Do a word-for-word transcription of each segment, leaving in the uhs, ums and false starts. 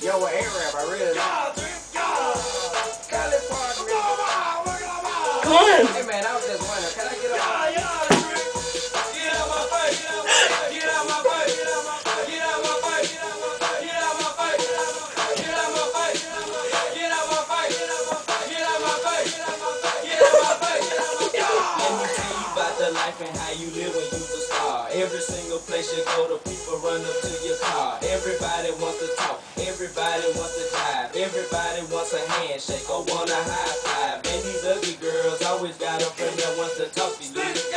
Yo, with A-Rap, I really like. Cali Park, man. Come on. Hey, man, I was just wondering, can I get up? Get out my face. Get out my face. Get out my face. Get out my face. Get out my face. Get out my face. Get out my face. Get out my face. Get out my face. Let me tell you about the life and how you live when you's a star. Every single place you go, the people run up to your car. Everybody wants to talk. Everybody wants to jive. Everybody wants a handshake or want a high five. And these ugly girls always got a friend that wants to talk to you.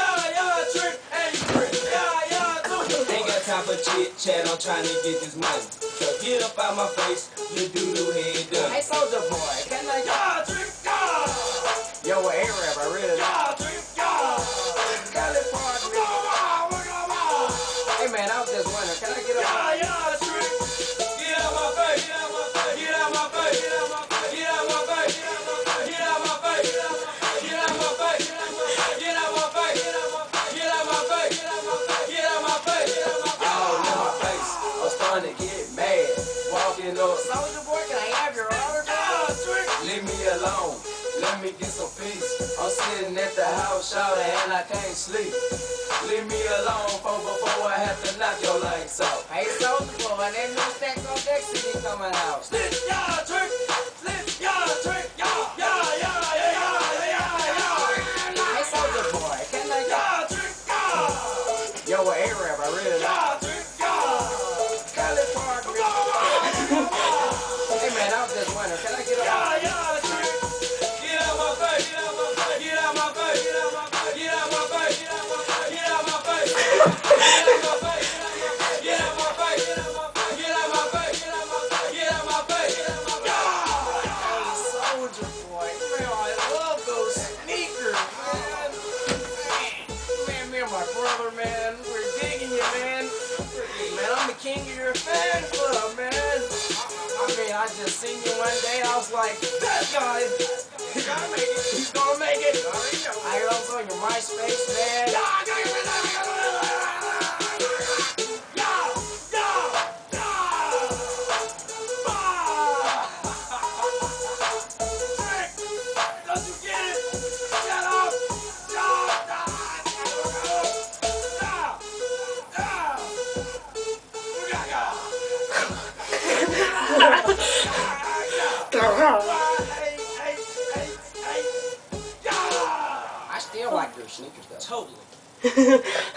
Ain't got time for chit chat, I'm trying to get this money. So get up out my face, you do-do head done. Hey, Soldier Boy, can I get up? Yo, with A-Rap, I really like. Cali Park, man. Hey, man, I was just wondering, can I get up? Get out my face, get out my face, get out my face, get out my face, get out my face, get out my face, get out my face, get out my face, get out my face, get out my face. Y'all in my face, I'm starting to get mad. Walking up, Soldier Boy, can I have your autograph? Leave me alone, let me get some peace. I'm sitting at the house, shouting, and I can't sleep. Leave me alone, for before I have to knock your lights out. Hey, Soldier Boy, that new Stacks on Deck C D coming out. Slip, y'all, trick, slip, y'all, trick, y'all, y'all, y'all, y'all, y'all, y'all. Hey, Soldier Boy, can I get Y'all, trick, y'all. Yo, with A-Rap, I really like. Y'all, trick, y'all. Cali Park, man. Hey, man, I was just wondering, can I get up? Y'all, y'all, trick. Get out my face, get out my face, get out my face, get out my face, get out my face, get out my face, get out my face, get out my face, get out my face, get out my face, get out my face, get out my face, get out my face, get out my face. Hey, Soldier Boy, man, I love those sneakers, man. Man, me and my brother, man, we're digging you, man. Man, I'm the king of your fan club, man. I mean, I just seen you one day, I was like, that guy, he's gonna make it, he's gonna make it. I was on your MySpace, man. I still like your sneakers, though. Totally.